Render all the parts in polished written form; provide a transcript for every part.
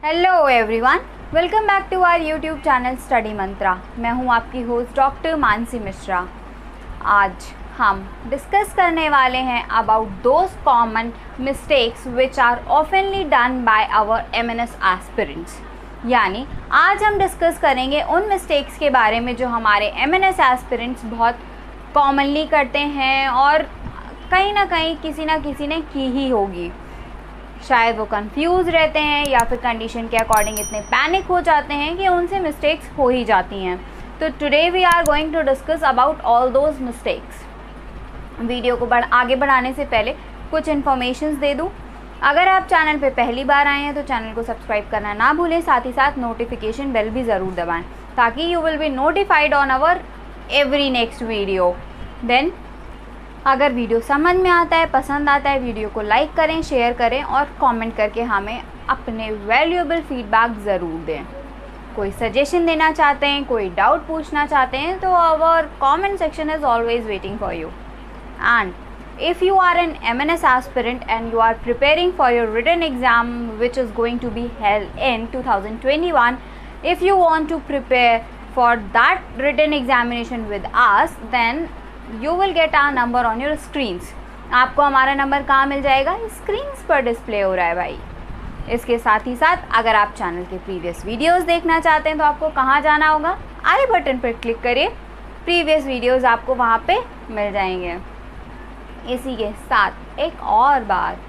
Hello everyone, welcome back to our YouTube channel study Mantra. मैं हूं आपकी होस्ट डॉक्टर मानसी मिश्रा। आज हम डिस्कस करने वाले हैं about those common mistakes which are oftenly done by our MNS aspirants. यानी आज हम डिस्कस करेंगे उन मिस्टेक्स के बारे में जो हमारे एमएनएस एस्पिरेंट्स बहुत कॉमनली करते हैं और कहीं ना कहीं किसी ना किसी ने की ही होगी। शायद वो कंफ्यूज रहते हैं या फिर कंडीशन के अकॉर्डिंग इतने पैनिक हो जाते हैं कि उनसे मिस्टेक्स हो ही जाती हैं। तो today we are going to discuss about all those mistakes. Video को आगे बढ़ाने से पहले कुछ इन्फॉर्मेशंस दे दूं। अगर आप चैनल पे पहली बार आए हैं तो चैनल को सब्सक्राइब करना ना भूलें, साथ ही साथ नोटिफिकेशन बेल भी ज़रूर दबाएं ताकि you will be notified on our every next video. Then अगर वीडियो समझ में आता है, पसंद आता है, वीडियो को लाइक करें, शेयर करें और कमेंट करके हमें अपने वैल्यूएबल फीडबैक ज़रूर दें। कोई सजेशन देना चाहते हैं, कोई डाउट पूछना चाहते हैं तो our comment section is always waiting for you. And if you are an MNS aspirant and you are preparing for your written exam which is going to be held in 2021, if you want to prepare for that written examination with us, then you will get our number on your screens। आपको हमारा number कहाँ मिल जाएगा? Screens पर display हो रहा है भाई। इसके साथ ही साथ अगर आप चैनल के प्रीवियस वीडियोस देखना चाहते हैं तो आपको कहाँ जाना होगा? आई बटन पर क्लिक करिए, प्रीवियस वीडियोस आपको वहाँ पे मिल जाएंगे। इसी के साथ एक और बात,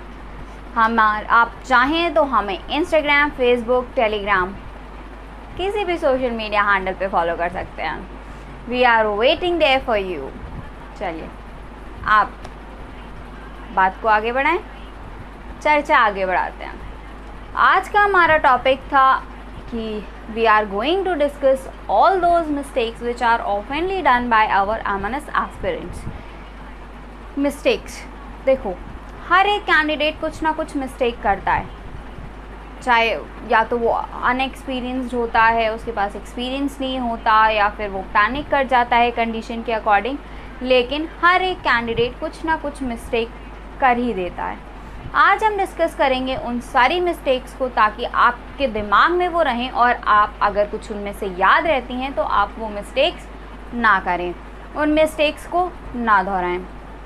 आप चाहें तो हमें इंस्टाग्राम, फेसबुक, टेलीग्राम किसी भी सोशल मीडिया हैंडल पे फॉलो कर सकते हैं। We are waiting there for you. चलिए आप बात को आगे बढ़ाएं, चर्चा आगे बढ़ाते हैं। आज का हमारा टॉपिक था कि we are going to discuss all those mistakes which are oftenly done by our MNS aspirants. Mistakes देखो, हर एक कैंडिडेट कुछ ना कुछ मिस्टेक करता है, चाहे या तो वो अनएक्सपीरियंस्ड होता है, उसके पास एक्सपीरियंस नहीं होता, या फिर वो पैनिक कर जाता है कंडीशन के अकॉर्डिंग। लेकिन हर एक कैंडिडेट कुछ ना कुछ मिस्टेक कर ही देता है। आज हम डिस्कस करेंगे उन सारी मिस्टेक्स को ताकि आपके दिमाग में वो रहें और आप अगर कुछ उनमें से याद रहती हैं तो आप वो मिस्टेक्स ना करें, उन मिस्टेक्स को ना दोहराएं।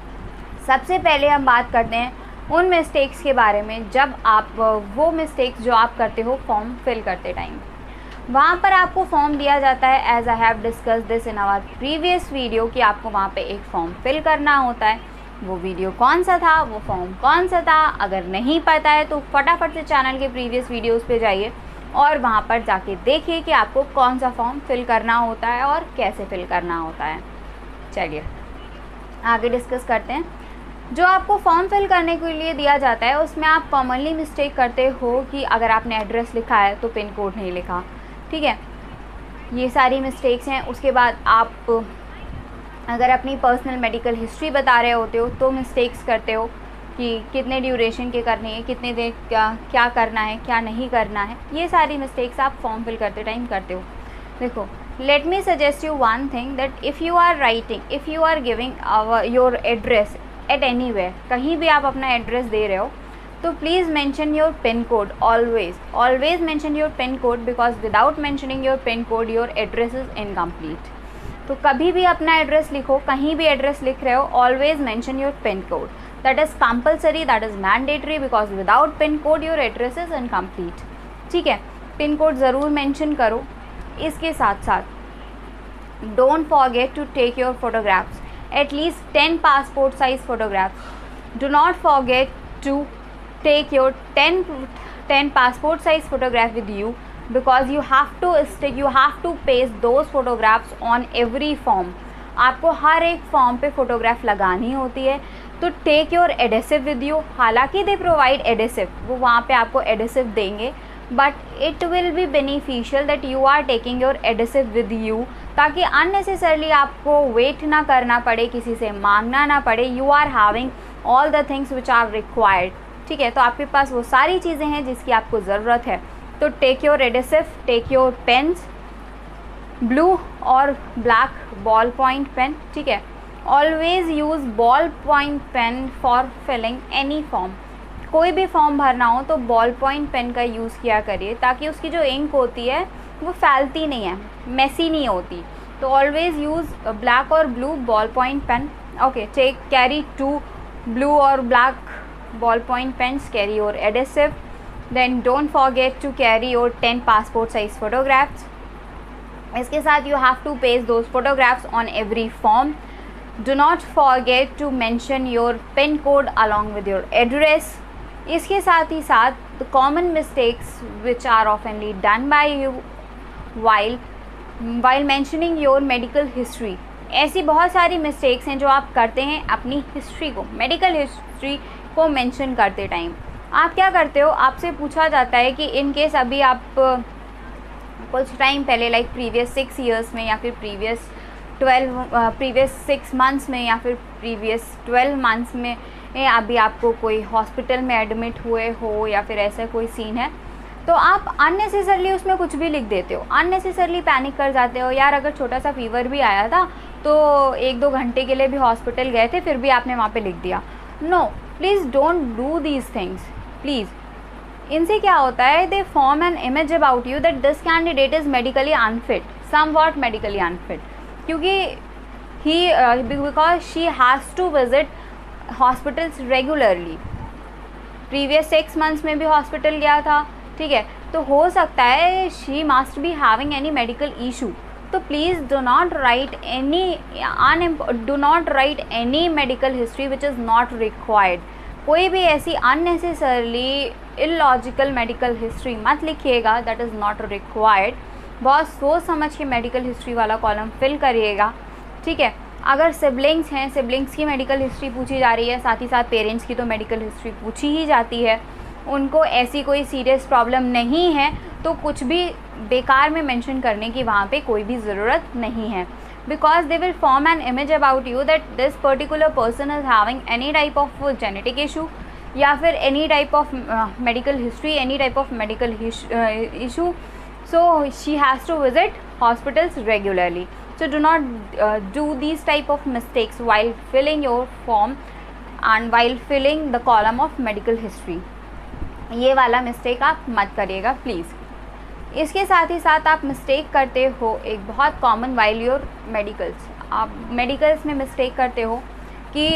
सबसे पहले हम बात करते हैं उन मिस्टेक्स के बारे में जब आप वो मिस्टेक्स जो आप करते हो फॉर्म फिल करते टाइम। वहाँ पर आपको फॉर्म दिया जाता है, as I have discuss this in our previous video, कि आपको वहाँ पे एक फॉर्म फिल करना होता है। वो वीडियो कौन सा था, वो फॉर्म कौन सा था, अगर नहीं पता है तो फटाफट से चैनल के प्रीवियस वीडियोज़ पे जाइए और वहाँ पर जाके देखिए कि आपको कौन सा फॉर्म फिल करना होता है और कैसे फिल करना होता है। चलिए आगे डिस्कस करते हैं। जो आपको फॉर्म फिल करने के लिए दिया जाता है उसमें आप कॉमनली मिस्टेक करते हो कि अगर आपने एड्रेस लिखा है तो पिन कोड नहीं लिखा, ठीक है, ये सारी मिस्टेक्स हैं। उसके बाद आप अगर अपनी पर्सनल मेडिकल हिस्ट्री बता रहे होते हो तो मिस्टेक्स करते हो कि कितने ड्यूरेशन के करनी है, कितने देर क्या करना है, क्या नहीं करना है। ये सारी मिस्टेक्स आप फॉर्म फिल करते टाइम करते हो। देखो, let me suggest you one thing that if you are writing, if you are giving your address at anywhere, कहीं भी आप अपना एड्रेस दे रहे हो तो please mention your pin code. Always mention your pin code, because without mentioning your pin code your address is incomplete. तो कभी भी अपना एड्रेस लिखो, कहीं भी एड्रेस लिख रहे हो, always mention your pin code. That is compulsory, that is mandatory, because without pin code your address is incomplete. ठीक है, पिन कोड ज़रूर मेंशन करो। इसके साथ साथ don't forget to take your photographs, at least 10 passport size photographs. Do not forget to take your 10 passport size photograph with you, because you have to paste those photographs on every form. आपको हर एक form पे photograph लगानी होती है, तो take your adhesive with you. हालांकि they provide adhesive, वो वहाँ पे आपको एडेसिव देंगे, but it will be beneficial that you are taking your adhesive with you, ताकि अननेसेसरली आपको वेट ना करना पड़े, किसी से मांगना ना पड़े। You are having all the things which are required. ठीक है, तो आपके पास वो सारी चीज़ें हैं जिसकी आपको ज़रूरत है। तो take your adhesive, take your pens, blue और ब्लैक बॉल पॉइंट पेन। ठीक है, always use ball point pen for filling any form. कोई भी फॉर्म भरना हो तो बॉल पॉइंट पेन का यूज़ किया करिए, ताकि उसकी जो इंक होती है वो फैलती नहीं है, मेसी नहीं होती। तो ऑलवेज़ यूज़ ब्लैक और blue ball point pen. Okay, take carry 2 blue or black ballpoint pens, carry your adhesive, then don't forget to carry your 10 passport size photographs. इसके साथ you have to paste those photographs on every form. Do not forget to mention your PIN code along with your address. इसके साथ ही साथ the common mistakes which are oftenly done by you while mentioning your medical history. ऐसी बहुत सारी mistakes हैं जो आप करते हैं अपनी हिस्ट्री को, मेडिकल हिस्ट्री को मेंशन करते टाइम। आप क्या करते हो, आपसे पूछा जाता है कि इन केस अभी आप कुछ टाइम पहले लाइक प्रीवियस 6 ईयर्स में या फिर प्रीवियस 6 मंथ्स में या फिर प्रीवियस 12 मंथ्स में अभी आपको कोई हॉस्पिटल में एडमिट हुए हो या फिर ऐसा कोई सीन है, तो आप अननेसेसरली उसमें कुछ भी लिख देते हो, अननेसेसरली पैनिक कर जाते हो। यार अगर छोटा सा फीवर भी आया था तो 1-2 घंटे के लिए भी हॉस्पिटल गए थे, फिर भी आपने वहाँ पे लिख दिया। No, please don't do these things please. इनसे क्या होता है, they form an image about you that this candidate is medically unfit, somewhat medically unfit, क्योंकि because she has to visit hospitals regularly. Previous 6 months में भी hospital गया था, ठीक है, तो हो सकता है she must be having any medical issue. तो please do not write any medical history which is not required. कोई भी ऐसी अननेसेसरली इलॉजिकल मेडिकल हिस्ट्री मत लिखिएगा दैट इज़ नॉट रिक्वायर्ड। बहुत सोच समझ के मेडिकल हिस्ट्री वाला कॉलम फिल करिएगा, ठीक है। अगर सिबलिंग्स हैं, सिबलिंग्स की मेडिकल हिस्ट्री पूछी जा रही है, साथ ही साथ पेरेंट्स की तो मेडिकल हिस्ट्री पूछी ही जाती है, उनको ऐसी कोई सीरियस प्रॉब्लम नहीं है तो कुछ भी बेकार में मेंशन करने की वहाँ पे कोई भी ज़रूरत नहीं है, because they will form an image about you that this particular person is having any type of genetic issue या फिर any type of medical history, any type of medical issue, so she has to visit hospitals regularly. So do not do these type of mistakes while filling your form and while filling the column of medical history. ये वाला mistake आप मत करिएगा please. इसके साथ ही साथ आप मिस्टेक करते हो एक बहुत कॉमन वाइल योर मेडिकल्स, आप मेडिकल्स में मिस्टेक करते हो कि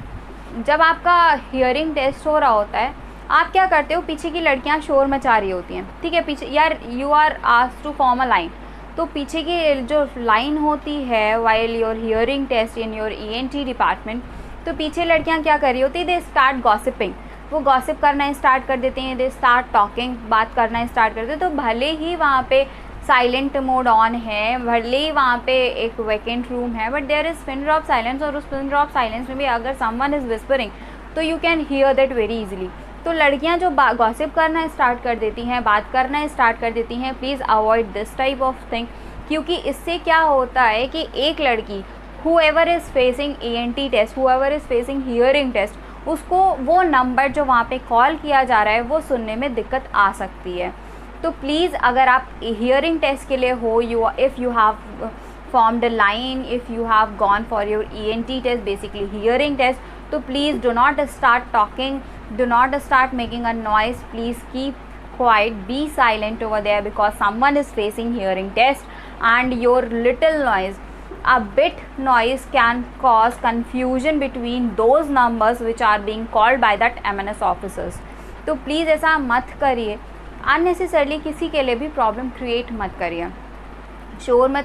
जब आपका हियरिंग टेस्ट हो रहा होता है, आप क्या करते हो, पीछे की लड़कियां शोर मचा रही होती हैं, ठीक है, पीछे यार you are asked to form a line, तो पीछे की जो लाइन होती है while your hearing test in your ENT department, तो पीछे लड़कियां क्या कर रही होती है, दे स्टार्ट गॉसिपिंग, वो गॉसिप करना स्टार्ट कर देते हैं, दे स्टार्ट टॉकिंग, बात करना स्टार्ट कर देते हैं। तो भले ही वहाँ पे साइलेंट मोड ऑन है, भले ही वहाँ पे एक वैकेंट रूम है, but there is pin drop silence, और उस पिन ड्रॉप साइलेंस में भी अगर समवन इज़ विस्परिंग तो you can hear that very easily. तो लड़कियां जो गॉसिप करना स्टार्ट कर देती हैं, बात करना स्टार्ट कर देती हैं, please avoid this type of thing, क्योंकि इससे क्या होता है कि एक लड़की whoever is facing ENT test, whoever is facing hearing test, उसको वो नंबर जो वहाँ पे कॉल किया जा रहा है वो सुनने में दिक्कत आ सकती है। तो प्लीज़ अगर आप हियरिंग टेस्ट के लिए हो, if you have formed a line, if you have gone for your ENT test, basically hearing test, तो please do not start talking, do not start making a noise, please keep quiet, be silent over there, because someone is facing hearing test and your little noise, a bit noise can cause confusion between those numbers which are being called by that MNS officers. तो please ऐसा मत करिए, unnecessarily किसी के लिए भी problem create मत करिए, शोर मत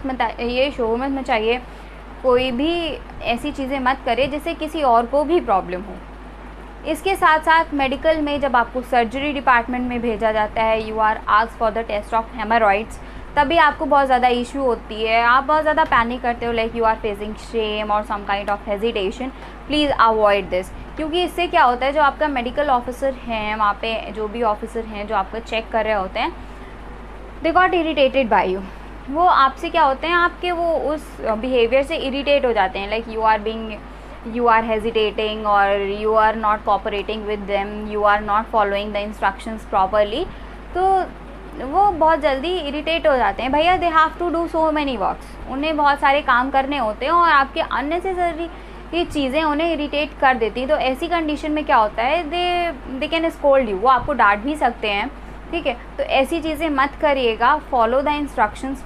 मचाइए, कोई भी ऐसी चीज़ें मत करिए जिससे किसी और को भी प्रॉब्लम हो। इसके साथ साथ मेडिकल में जब आपको सर्जरी डिपार्टमेंट में भेजा जाता है, you are asked for the test of haemorrhoids, तभी आपको बहुत ज़्यादा इशू होती है, आप बहुत ज़्यादा पैनिक करते हो, like you are facing shame और some kind of hesitation. Please avoid this, क्योंकि इससे क्या होता है, जो आपका मेडिकल ऑफिसर हैं वहाँ पे, जो भी ऑफिसर हैं जो आपको चेक कर रहे होते हैं, they got irritated by you, वो आपसे क्या होते हैं, आपके वो उस बिहेवियर से इरिटेट हो जाते हैं, like you are hesitating or you are not cooperating with them, you are not following the instructions properly, तो वो बहुत जल्दी इरिटेट हो जाते हैं। भैया they have to do so many works, उन्हें बहुत सारे काम करने होते हैं और आपके अननेसेसरी ये चीज़ें उन्हें इरिटेट कर देती। तो ऐसी कंडीशन में क्या होता है, दे कैन स्कोल्ड यू, वो आपको डांट भी सकते हैं, ठीक है। तो ऐसी चीज़ें मत करिएगा, follow the instructions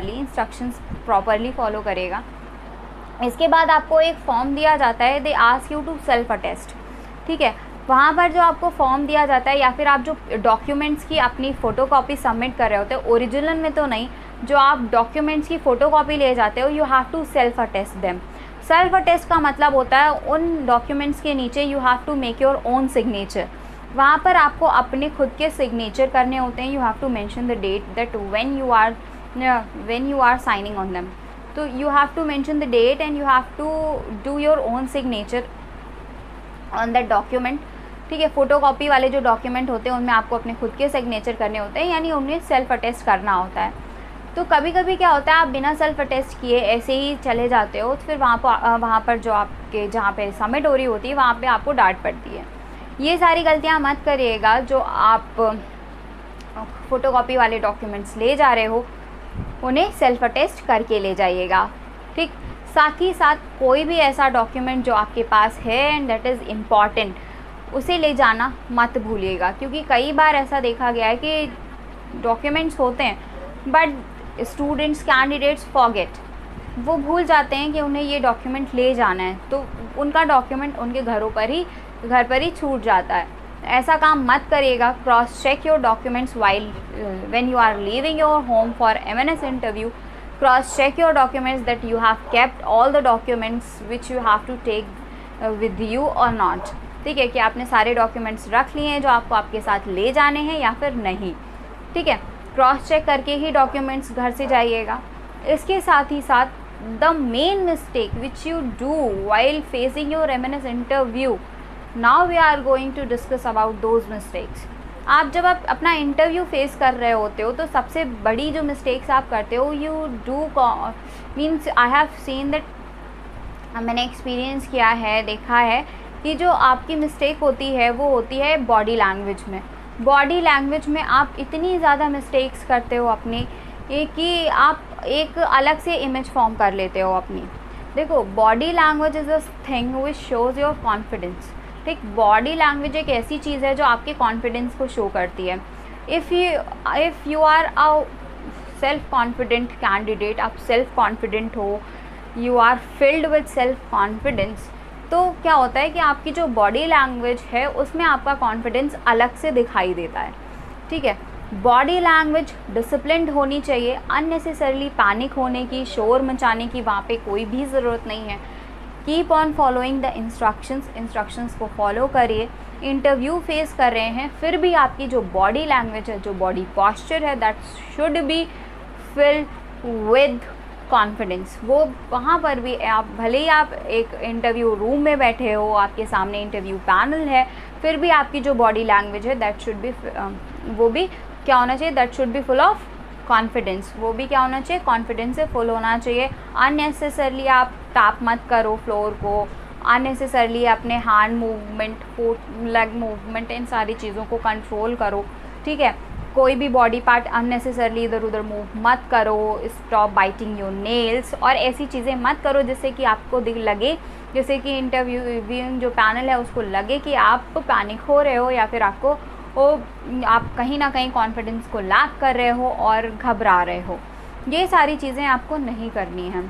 properly follow करेगा। इसके बाद आपको एक फॉर्म दिया जाता है, they ask you to self attest, ठीक है। वहाँ पर जो आपको फॉर्म दिया जाता है, या फिर आप जो डॉक्यूमेंट्स की अपनी फ़ोटोकॉपी सबमिट कर रहे होते हो, ओरिजिनल में तो नहीं, जो आप डॉक्यूमेंट्स की फ़ोटोकॉपी ले जाते हो, you have to self attest them. Self attest का मतलब होता है उन डॉक्यूमेंट्स के नीचे you have to make your own signature. वहाँ पर आपको अपने खुद के सिग्नेचर करने होते हैं। You have to mention the date that when you are signing on them. तो you have to mention the date and you have to do your own signature on that document, ठीक है। Photocopy वाले जो document होते हैं उनमें आपको अपने खुद के सिग्नेचर करने होते हैं, यानी उन्हें सेल्फ अटेस्ट करना होता है। तो कभी कभी क्या होता है, आप बिना सेल्फ अटेस्ट किए ऐसे ही चले जाते हो, तो फिर वहाँ पर जो आपके जहाँ पे सबमिट हो रही होती है वहाँ पे आपको डांट पड़ती है। ये सारी गलतियाँ मत करिएगा। जो आप फ़ोटोकॉपी वाले डॉक्यूमेंट्स ले जा रहे हो उन्हें सेल्फ अटेस्ट करके ले जाइएगा, ठीक। साथ ही साथ कोई भी ऐसा डॉक्यूमेंट जो आपके पास है एंड दैट इज़ इम्पॉर्टेंट, उसे ले जाना मत भूलिएगा, क्योंकि कई बार ऐसा देखा गया है कि डॉक्यूमेंट्स होते हैं बट स्टूडेंट्स कैंडिडेट्स फॉरगेट, वो भूल जाते हैं कि उन्हें ये डॉक्यूमेंट ले जाना है, तो उनका डॉक्यूमेंट उनके घर पर ही छूट जाता है। ऐसा काम मत करिएगा। Cross check your documents while when you are leaving your home for MNS interview. Cross check your documents that you have kept all the documents which you have to take with you or not, ठीक है, कि आपने सारे documents रख लिए हैं जो आपको आपके साथ ले जाने हैं या फिर नहीं, ठीक है। क्रॉस चेक करके ही डॉक्यूमेंट्स घर से जाइएगा। इसके साथ ही साथ the main mistake which you do while facing your MNS interview, now we are going to discuss about those mistakes. आप जब आप अपना इंटरव्यू फेस कर रहे होते हो तो सबसे बड़ी जो मिस्टेक्स आप करते हो, you do means I have seen that, मैंने एक्सपीरियंस किया है, देखा है कि जो आपकी मिस्टेक होती है वो होती है बॉडी लैंग्वेज में। बॉडी लैंग्वेज में आप इतनी ज़्यादा मिस्टेक्स करते हो अपनी कि आप एक अलग से इमेज फॉर्म कर लेते हो अपनी। देखो, body language is a thing which shows your confidence, ठीक। बॉडी लैंग्वेज एक ऐसी चीज़ है जो आपके कॉन्फिडेंस को शो करती है। If you are a self confident candidate, आप सेल्फ कॉन्फिडेंट हो, you are filled with self confidence, तो क्या होता है कि आपकी जो बॉडी लैंग्वेज है उसमें आपका कॉन्फिडेंस अलग से दिखाई देता है, ठीक है। बॉडी लैंग्वेज डिसिप्लिन्ड होनी चाहिए। अननेसेसरली पैनिक होने की, शोर मचाने की वहाँ पे कोई भी ज़रूरत नहीं है। Keep on following the instructions को फॉलो करिए। इंटरव्यू फेस कर रहे हैं फिर भी आपकी जो बॉडी लैंग्वेज है, जो बॉडी पॉस्चर है, that should be filled with confidence. वो वहाँ पर भी आप भले ही आप एक इंटरव्यू रूम में बैठे हो, आपके सामने इंटरव्यू पैनल है, फिर भी आपकी जो बॉडी लैंग्वेज है दैट शुड बी, वो भी क्या होना चाहिए, that should be full of confidence. वो भी क्या होना चाहिए, कॉन्फिडेंस से फुल होना चाहिए। अननेसेसरली आप टैप मत करो फ्लोर को, अननेसेसरली अपने hand movement, foot leg movement, इन सारी चीज़ों को कंट्रोल करो, ठीक है। कोई भी बॉडी पार्ट अननेसेसरली इधर उधर मूव मत करो। स्टॉप बाइटिंग योर नेल्स, और ऐसी चीज़ें मत करो जिससे कि आपको लगे, जैसे कि इंटरव्यूइंग जो पैनल है उसको लगे कि आप पैनिक हो रहे हो या फिर आपको आप कहीं ना कहीं कॉन्फिडेंस को लैक कर रहे हो और घबरा रहे हो। ये सारी चीज़ें आपको नहीं करनी है।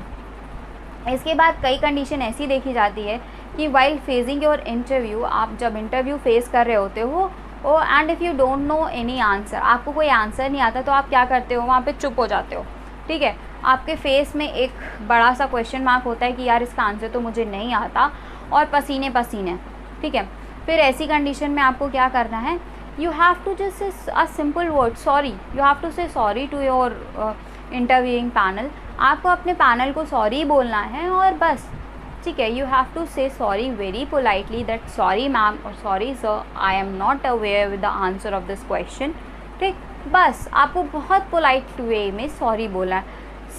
इसके बाद कई कंडीशन ऐसी देखी जाती है कि वाइल फेसिंग योर इंटरव्यू, आप जब इंटरव्यू फेस कर रहे होते हो and if you don't know any answer, आपको कोई आंसर नहीं आता, तो आप क्या करते हो, वहाँ पे चुप हो जाते हो, ठीक है। आपके फेस में एक बड़ा सा क्वेश्चन मार्क होता है कि यार इसका आंसर तो मुझे नहीं आता, और पसीने पसीने, ठीक है। फिर ऐसी कंडीशन में आपको क्या करना है, you have to just say a simple word sorry, you have to say sorry to your interviewing panel। आपको अपने पैनल को सॉरी बोलना है और बस, ठीक है। you have to say sorry very politely that sorry ma'am or sorry sir, I am not aware with the answer of this question, ठीक। बस आपको बहुत पोलाइट वे में सॉरी बोलना है।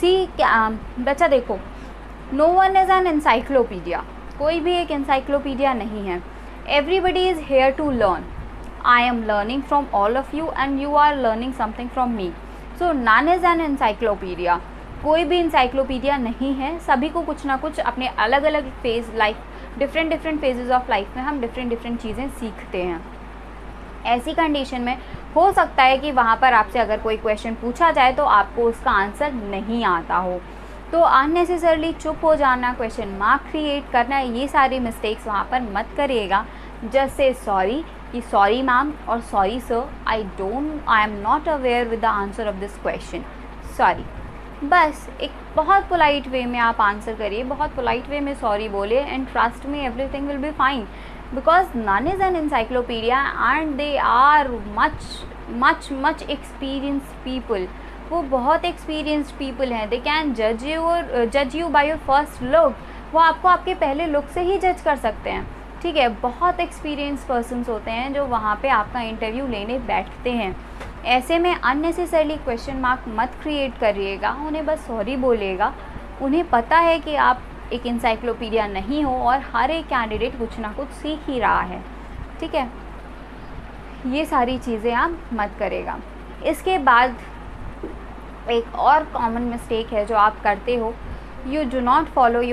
बच्चा देखो, no one is an encyclopedia, कोई भी एक encyclopedia नहीं है। everybody is here to learn। I am learning from all of you and you are learning something from me, so none is an encyclopedia, कोई भी इंसाइक्लोपीडिया नहीं है, सभी को कुछ ना कुछ अपने अलग अलग phase life, different phases of life में हम डिफरेंट चीज़ें सीखते हैं। ऐसी कंडीशन में हो सकता है कि वहाँ पर आपसे अगर कोई क्वेश्चन पूछा जाए तो आपको उसका आंसर नहीं आता हो, तो अननेसेसरली चुप हो जाना, क्वेश्चन मार्क क्रिएट करना, ये सारी मिस्टेक्स वहाँ पर मत करिएगा। जस्ट से सॉरी कि सॉरी मैम और sorry sir, I am not aware with the answer of this question, sorry. बस एक बहुत पोलाइट वे में आप आंसर करिए, बहुत पोलाइट वे में सॉरी बोले, and trust me everything will be fine, because none is an encyclopedia and they are much experienced people। वो बहुत एक्सपीरियंस्ड पीपल हैं, दे कैन जज you by your first look. वो आपको आपके पहले लुक से ही जज कर सकते हैं, ठीक है। बहुत एक्सपीरियंस पर्सन्स होते हैं जो वहाँ पे आपका इंटरव्यू लेने बैठते हैं। ऐसे में अननेसेसरली क्वेश्चन मार्क मत क्रिएट करिएगा, उन्हें बस सॉरी बोलिएगा। उन्हें पता है कि आप एक इंसाइक्लोपीडिया नहीं हो और हर एक कैंडिडेट कुछ ना कुछ सीख ही रहा है, ठीक है। ये सारी चीज़ें आप मत करेगा। इसके बाद एक और कॉमन मिस्टेक है जो आप करते हो, you do not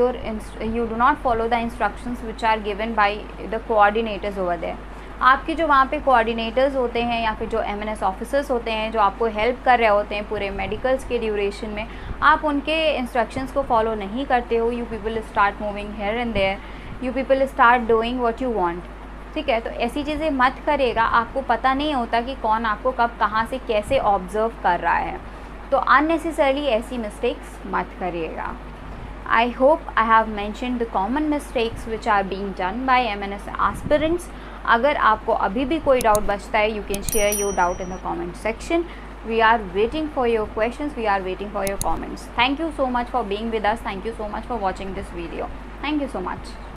follow the instructions which are given by the coordinators over there। आपके जो वहाँ पे कोऑर्डिनेटर्स होते हैं या फिर जो MNS ऑफिसर्स होते हैं जो आपको हेल्प कर रहे होते हैं पूरे मेडिकल्स के ड्यूरेशन में, आप उनके इंस्ट्रक्शंस को फॉलो नहीं करते हो। You people start moving here and there, you people start doing what you want, ठीक है। तो ऐसी चीज़ें मत करेगा। आपको पता नहीं होता कि कौन आपको कब कहाँ से कैसे ऑब्ज़र्व कर रहा है, तो अननेसेसरली ऐसी मिस्टेक्स मत करिएगा। I hope I have mentioned the common mistakes which are being done by MNS aspirants। अगर आपको अभी भी कोई डाउट बचता है, you can share your doubt in the comment section। We are waiting for your questions, we are waiting for your comments। Thank you so much for being with us, thank you so much for watching this video, thank you so much।